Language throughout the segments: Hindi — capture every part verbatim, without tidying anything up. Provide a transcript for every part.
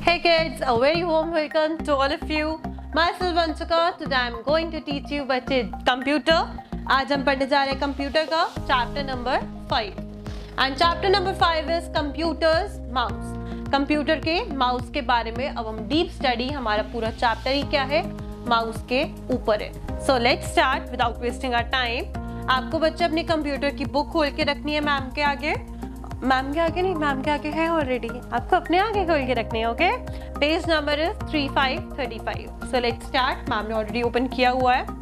Hey kids, a very warm welcome to all of you. Myself Vanchika. Today I am going to teach you बच्चे computer. आज हम पढ़ने जा रहे हैं कंप्यूटर का chapter number five. And chapter number five is computers mouse. Computer के माउस के बारे में अब हम डीप स्टडी, हमारा पूरा चैप्टर ही क्या है, माउस के ऊपर है. So let's start without wasting our time. आपको बच्चे अपने कंप्यूटर की बुक खोल के रखनी है मैम के आगे. मैम के आगे नहीं, मैम के आगे है ऑलरेडी, आपको अपने आगे खोल के रखनी है. Okay, page number is three five thirty five. So let's start. Ma'am ने ऑलरेडी ओपन किया हुआ है.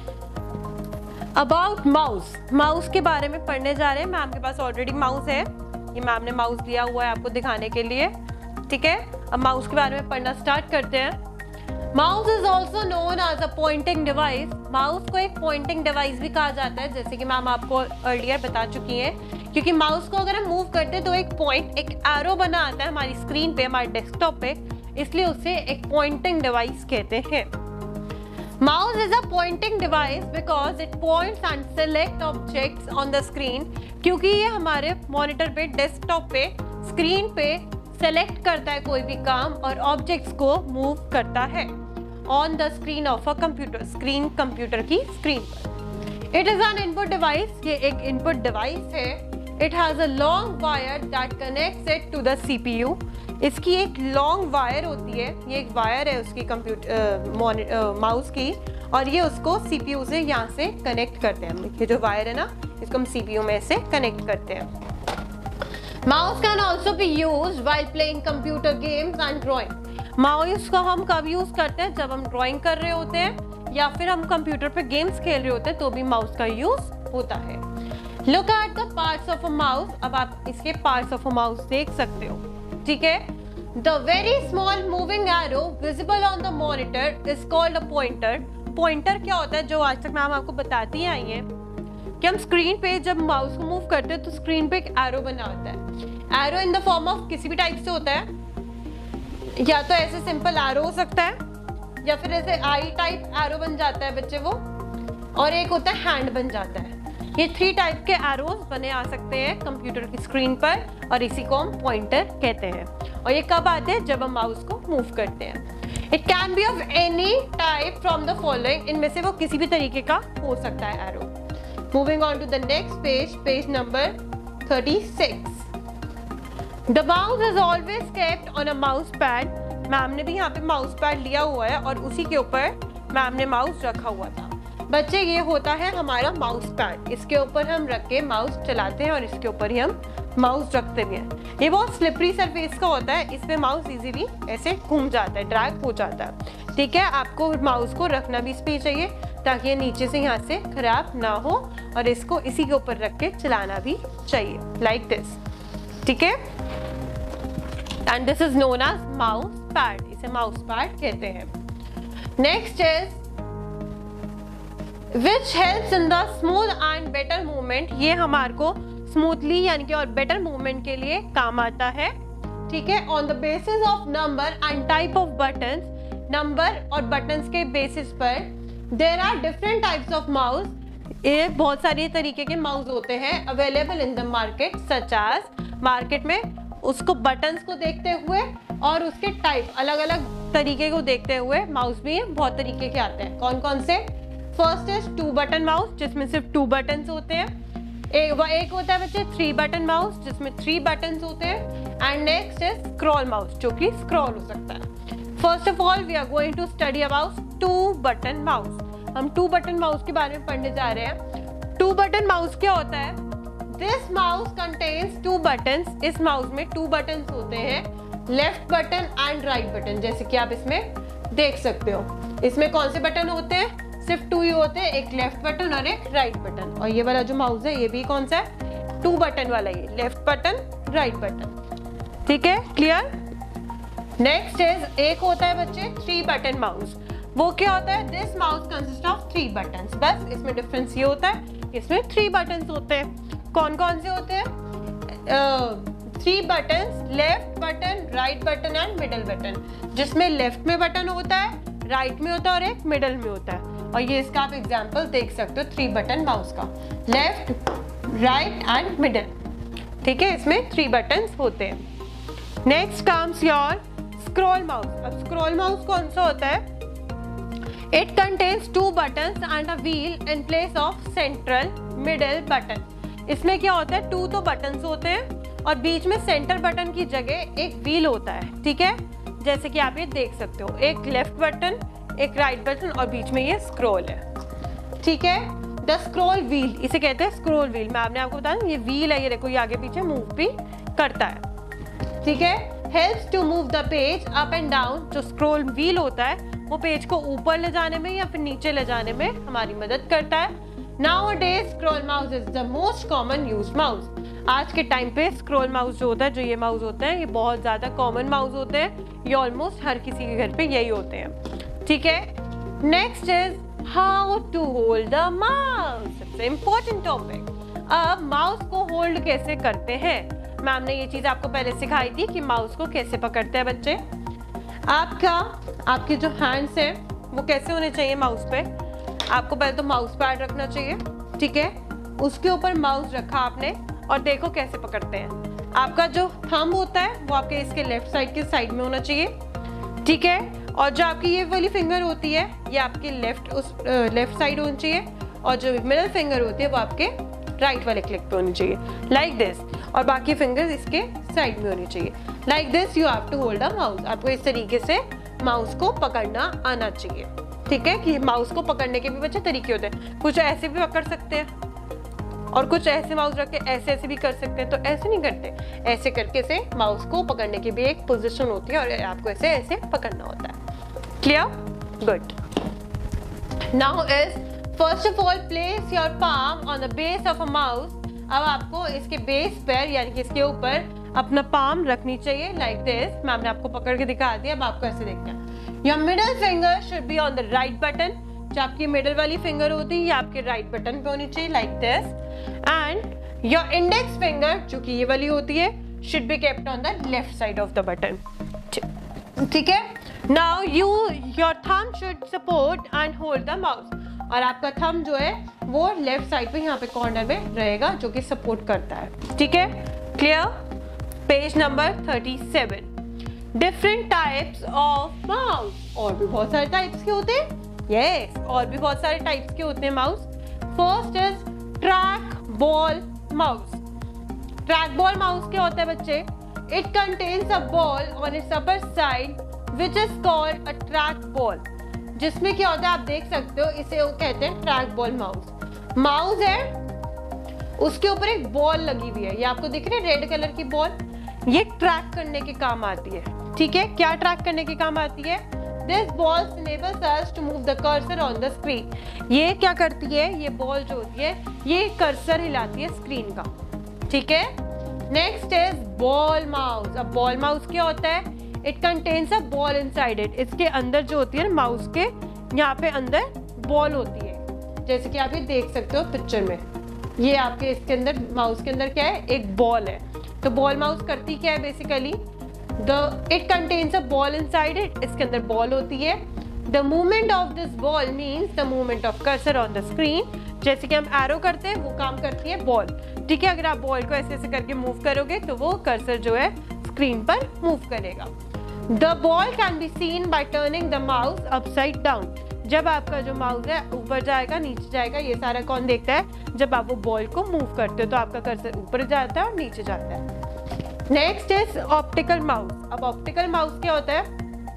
अबाउट माउस, माउस के बारे में पढ़ने जा रहे हैं. मैम के पास ऑलरेडी माउस है, ये मैम ने माउस दिया हुआ है आपको दिखाने के लिए. ठीक है, अब माउस के बारे में पढ़ना स्टार्ट करते हैं. Mouse is also known as a pointing device. Mouse को एक पॉइंटिंग डिवाइस भी कहा जाता है, जैसे कि मैम आपको अर्लियर बता चुकी हैं, क्योंकि माउस को अगर हम मूव करते हैं तो एक पॉइंट, एक एरो बना आता है हमारी स्क्रीन पे, हमारे डेस्कटॉप पे, इसलिए उसे एक पॉइंटिंग डिवाइस कहते हैं. Mouse is a pointing device because it points and select objects on the screen. क्योंकि ये हमारे मॉनिटर पे, डेस्कटॉप पे, स्क्रीन पे सेलेक्ट करता है कोई भी काम और ऑब्जेक्ट्स को मूव करता है on the screen of a computer. Screen computer की स्क्रीन पर. It is an input device. ये एक इनपुट डिवाइस है. It has a long wire that connects it to the CPU. इसकी एक लॉन्ग वायर होती है, ये एक वायर है उसकी कंप्यूटर माउस की, और ये उसको सीपीयू से यहाँ से कनेक्ट करते हैं. ये जो वायर है ना, इसको हम सीपीयू में से कनेक्ट करते हैं. Mouse can also be used while playing computer games and drawing. Mouse को हम कब यूज करते हैं? जब हम ड्राइंग कर रहे होते हैं या फिर हम कंप्यूटर पे गेम्स खेल रहे होते हैं तो भी माउस का यूज होता है. Look at the parts of a mouse. अब आप इसके पार्ट्स ऑफ अ माउस देख सकते हो. ठीक है, the very small moving arrow visible on the monitor is called a pointer. Pointer क्या होता है, जो आज तक मैम आपको बताती आई है कि हम स्क्रीन पे जब माउस को मूव करते हैं तो स्क्रीन पे एक एरो बना होता है. Arrow in the form of किसी भी टाइप से होता है, या तो ऐसे सिंपल एरो हो सकता है, या फिर ऐसे आई टाइप एरो बन जाता है बच्चे वो, और एक होता है हैंड बन जाता है. ये थ्री टाइप के एरोज बने आ सकते हैं कंप्यूटर की स्क्रीन पर, और इसी को हम पॉइंटर कहते हैं. और ये कब आते हैं? जब हम माउस को मूव करते हैं. It can be of any type from the following. इनमें से वो किसी भी तरीके का हो सकता है arrow. Moving on to the next page, page number thirty six. The mouse is always kept on a mouse pad. मैम ने भी यहाँ पे माउस पैड लिया हुआ है और उसी के ऊपर मैम ने माउस रखा हुआ था. बच्चे, ये होता है हमारा माउस पैड. इसके ऊपर हम रख के माउस चलाते हैं और इसके ऊपर ही हम माउस रखते भी हैं. ये बहुत स्लिपरी सरफेस का होता है, इस पे माउस इजीली ऐसे घूम जाता है, ड्रैग हो जाता है. ठीक है, आपको माउस को रखना भी इस पे चाहिए ताकि ये नीचे से यहाँ से खराब ना हो, और इसको इसी के ऊपर रख के चलाना भी चाहिए, लाइक दिस. ठीक है, and this is known as mouse pad. इसे mouse pad कहते हैं. Next is which helps in the smooth and better movement. ये हमारे को smoothly यानी कि और better movement के लिए काम आता है. ठीक है, on the basis of number and type of buttons. number और buttons के basis पर there are different types of mouse. ये बहुत सारे तरीके के माउस होते हैं available in the market, such as market में उसको बटन्स को देखते हुए और उसके टाइप अलग अलग तरीके को देखते हुए माउस भी बहुत तरीके के आते हैं. कौन कौन से? First is two button mouse, जिसमें सिर्फ टू बटन्स होते हैं. एक, एक होता है बच्चे थ्री बटन माउस, जिसमें थ्री बटन्स होते हैं. And next is scroll mouse, जो कि स्क्रॉल हो सकता है. First of all we are going to study about two button mouse. हम टू बटन माउस के बारे में पढ़ने जा रहे हैं. टू बटन माउस क्या होता है? This mouse contains two buttons. इस माउस में टू बटन्स होते हैं, left button and right button, जैसे कि आप इसमें देख सकते हो. इसमें कौन से बटन होते हैं? सिर्फ टू ही होते हैं, एक लेफ्ट बटन और एक राइट बटन. और ये वाला जो माउस है ये भी कौन सा है? टू बटन वाला, ये लेफ्ट बटन राइट बटन. ठीक है, क्लियर. नेक्स्ट इज एक होता है बच्चे थ्री बटन माउस. वो क्या होता है? This mouse consist of three buttons. बस इसमें डिफरेंस ये होता है, इसमें थ्री बटन्स होते हैं. कौन कौन से होते हैं? Three buttons, left button, right button and middle button. जिसमें लेफ्ट में बटन होता है, राइट में होता है और एक मिडल में होता है. और ये इसका आप एग्जांपल देख सकते हो थ्री बटन माउस का, लेफ्ट, राइट एंड मिडल. ठीक है, इसमें थ्री बटन्स होते हैं. Next comes your scroll mouse. अब स्क्रॉल माउस कौन सा होता है? It contains two buttons and a wheel in place of central middle button. इसमें क्या होता है, टू तो बटन्स होते हैं और बीच में सेंटर बटन की जगह एक व्हील होता है, ठीक है, जैसे कि आप ये देख सकते हो, एक लेफ्ट बटन, एक राइट बटन और बीच में ये स्क्रॉल है, ठीक है। द स्क्रॉल व्हील, इसे कहते हैं स्क्रॉल व्हील। मैं आपने आपको बताया ये व्हील है, ये देखो ये आगे पीछे मूव भी करता है, ठीक है। Helps to move the page up and down. जो स्क्रॉल व्हील होता है वो पेज को ऊपर ले जाने में या फिर नीचे ले जाने में हमारी मदद करता है। Nowadays scroll mouse is the most common used mouse। आज के टाइम पे स्क्रॉल माउस जो होता है, जो ये माउस होते हैं, ये बहुत ज्यादा कॉमन माउस होते हैं, ये ऑलमोस्ट हर किसी के घर पे यही होते हैं, ठीक है। Next is how to hold the mouse, सबसे इम्पोर्टेंट टॉपिक। अब माउस को होल्ड कैसे करते हैं? मैम ने ये चीज आपको पहले सिखाई थी कि माउस को कैसे पकड़ते हैं बच्चे। आपका आपके जो हैंड्स है वो कैसे होने चाहिए माउस पे? आपको पहले तो माउस पैड रखना चाहिए, ठीक है, उसके ऊपर माउस रखा आपने और देखो कैसे पकड़ते हैं। आपका जो थंब होता है वो आपके इसके लेफ्ट साइड के साइड में होना चाहिए, ठीक है, और जो आपकी ये वाली फिंगर होती है ये आपके लेफ्ट उस लेफ्ट साइड होनी चाहिए और जो मिडिल फिंगर होती है वो आपके राइट वाले क्लिक पे होनी चाहिए, लाइक दिस, और बाकी फिंगर्स इसके साइड में होनी चाहिए, like this. You have to hold a mouse. आपको इस तरीके से माउस को पकड़ना आना चाहिए, ठीक है। कि माउस को पकड़ने के भी बच्चे तरीके होते हैं, कुछ ऐसे भी पकड़ सकते हैं और कुछ ऐसे माउस रख के ऐसे ऐसे भी कर सकते हैं, तो ऐसे नहीं करते, ऐसे करके से माउस को पकड़ने की भी एक पोजीशन होती है और आपको ऐसे ऐसे पकड़ना होता है। Clear? Good. Now is first of all place your palm on the base of a mouse. अब आपको इसके बेस पर यानी कि इसके ऊपर अपना पाम रखनी चाहिए, लाइक दिस। मैम ने आपको पकड़ के दिखा दिया, अब आपको ऐसे देखना है। Your middle finger should be on the right button। जो आपकी मिडल वाली फिंगर होती है ये आपके राइट बटन पे होनी चाहिए, like this. And your index finger जो कि ये वाली होती है should be kept on the left side of the button। ठीक है। Now you your thumb should support and hold the mouse। और आपका थंब जो है वो लेफ्ट साइड पे यहाँ पे कॉर्नर में रहेगा जो कि सपोर्ट करता है, ठीक है। Clear? Page number thirty seven. Different types of mouse. और भी बहुत सारे टाइप्स के होते हैं, यस yes, और भी बहुत सारे टाइप्स के होते हैं mouse. First is track ball mouse. Track ball mouse क्या होता है बच्चे? It contains a ball on its upper side which is called a track ball. जिसमें क्या होता है आप देख सकते हो, इसे वो कहते हैं ट्रैक बॉल माउस। माउस है, उसके ऊपर एक बॉल लगी हुई है, ये आपको दिख रही है रेड कलर की बॉल, ये ट्रैक करने के काम आती है, ठीक है। क्या ट्रैक करने के काम आती है? This ball enables us to move the cursor on the screen। ये क्या करती है? ये बॉल जो होती है ये कर्सर हिलाती है स्क्रीन का, ठीक है। Next is ball mouse. अब बॉल माउस क्या होता है? It contains a ball inside it. इसके अंदर जो होती है माउस के यहाँ पे अंदर बॉल होती है, जैसे कि आप ये देख सकते हो पिक्चर में, ये आपके इसके अंदर माउस के अंदर क्या है? एक बॉल है। तो बॉल माउस करती क्या है basically? The it contains a ball inside it. इसके अंदर बॉल होती है। The movement of this ball means the movement of cursor on the screen. जैसे कि हम एरो करते हैं वो काम करती है बॉल, ठीक है। अगर आप बॉल को ऐसे ऐसे करके मूव करोगे तो वो कर्सर जो है स्क्रीन पर मूव करेगा। The ball can be seen by turning the mouse upside down. जब आपका जो माउस है ऊपर जाएगा नीचे जाएगा, ये सारा कौन देखता है? जब आप वो बॉल को मूव करते हो तो आपका कर्सर ऊपर जाता है और नीचे जाता है। Next is optical mouse. अब ऑप्टिकल माउस क्या होता है?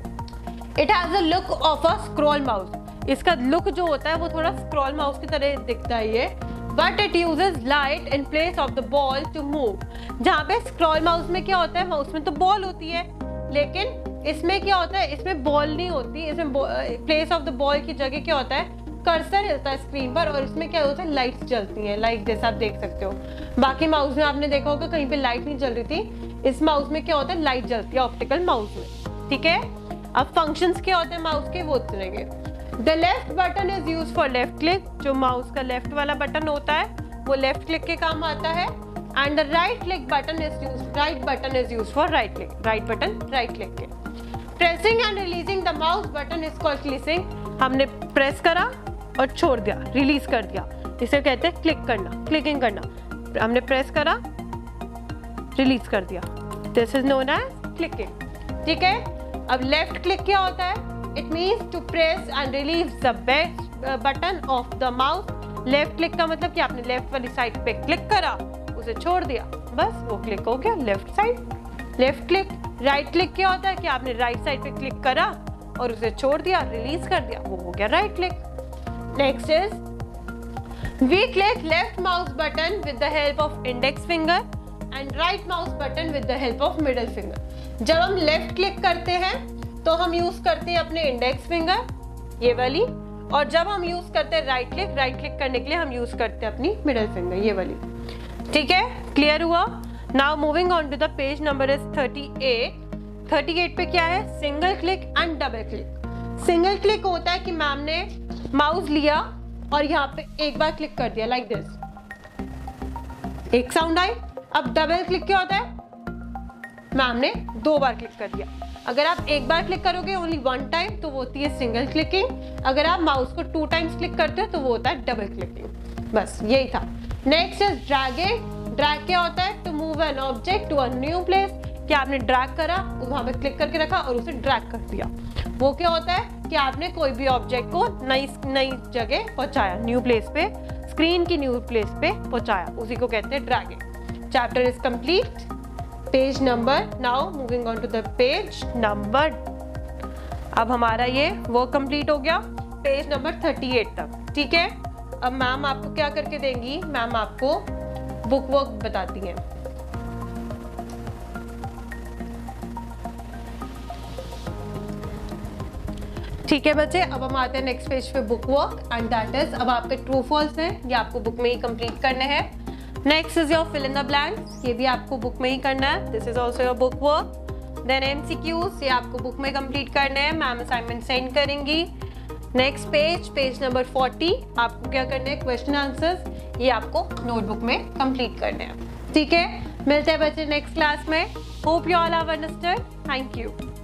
It has a look of a scroll mouse. इसका लुक जो होता है वो थोड़ा स्क्रॉल माउस की तरह दिखता है ये, but it uses light in place of the ball to move. जहाँ पे स्क्रॉल माउस में क्या होता है? माउस में तो बॉल होती है, लेकिन इसमें क्या होता है? इसमें बॉल नहीं होती, इसमें प्लेस ऑफ द बॉल की जगह क्या होता है? कर्सर हिलता है स्क्रीन पर और इसमें क्या होता है? लाइट्स जलती हैं, लाइक जैसा आप देख सकते हो। बाकी माउस में आपने देखा होगा कहीं पे लाइट नहीं जल रही थी, इस माउस में क्या होता है? लाइट जलती है ऑप्टिकल माउस में, ठीक है। अब फंक्शंस क्या होते हैं माउस के वो सुनेंगे। The left button is use for left click. जो माउस का लेफ्ट वाला बटन होता है वो लेफ्ट क्लिक के काम आता है। And the right click button is use right button is use for right click. Right button right click के। Pressing and releasing the mouse button is called clicking. हमने प्रेस करा और छोड़ दिया, रिलीज कर दिया, इसे कहते हैं क्लिक करना, क्लिकिंग करना। हमने प्रेस करा, रिलीज कर दिया, this is known as clicking, ठीक है। अब लेफ्ट क्लिक क्या होता है? It means to press and relieve the button of the mouse. Left click का मतलब कि आपने लेफ्ट वाली साइड पे क्लिक करा, उसे छोड़ दिया, बस वो क्लिक हो गया left side. Left click. Right click क्या होता है कि आपने राइट साइड पे क्लिक करा और उसे छोड़ दिया, रिलीज कर दिया, वो हो गया right click. Next is we click left mouse button with the help of index finger and right mouse button with the help of middle finger। जब हम लेफ्ट क्लिक करते हैं तो हम यूज करते हैं अपने इंडेक्स फिंगर, ये वाली, और जब हम यूज करते हैं राइट क्लिक, राइट क्लिक करने के लिए हम यूज करते हैं अपनी मिडल फिंगर, ये वाली। ठीक है, क्लियर हुआ? Now moving on to the page number is thirty eight. Thirty eight पे क्या है? Single click and double click. Single click होता है कि मैम ने माउस लिया और यहाँ पे एक बार क्लिक कर दिया, लाइक दिस, एक साउंड आई। अब डबल क्लिक क्या होता है? मैम ने दो बार क्लिक कर दिया। अगर आप एक बार क्लिक करोगे ओनली वन टाइम तो वो होती है सिंगल क्लिकिंग। अगर आप माउस को टू टाइम्स क्लिक करते हो तो वो होता है डबल क्लिकिंग। बस यही था। Next is dragging. ड्रैग क्या होता है? To move an object to a new place. कि आपने ड्रैग करा, वहां पे क्लिक करके रखा और उसे ड्रैग कर दिया। वो क्या होता है कि आपने कोई भी ऑब्जेक्ट को नई नई जगह पहुंचाया, न्यू प्लेस पे, स्क्रीन की न्यू प्लेस पे पहुंचाया, उसी को कहते हैं dragging. Chapter is complete. Page number, now moving on to the page number, अब हमारा ये वर्क कंप्लीट हो गया पेज नंबर थर्टी एट तक। ठीक है, अब मैम आपको क्या करके देंगी? मैम आपको बुक वर्क बताती हैं। ठीक है बच्चे, अब हम आते हैं नेक्स्ट पेज पे, book work, and that is, अब आपके ट्रू फॉल्स हैं, ये आपको बुक में ही कंप्लीट करने हैं। Next is your fill in the blanks, ये भी आपको बुक में ही करना है। This is also your book work. Then MCQs, ये आपको बुक में कंप्लीट करने हैं, मैम असाइनमेंट सेंड करेंगी। Next page, page number forty, आपको क्या करना है? क्वेश्चन आंसर्स, ये आपको नोटबुक में कंप्लीट करने हैं। ठीक है, मिलते हैं बच्चे नेक्स्ट क्लास में। Hope you all have understood. Thank you.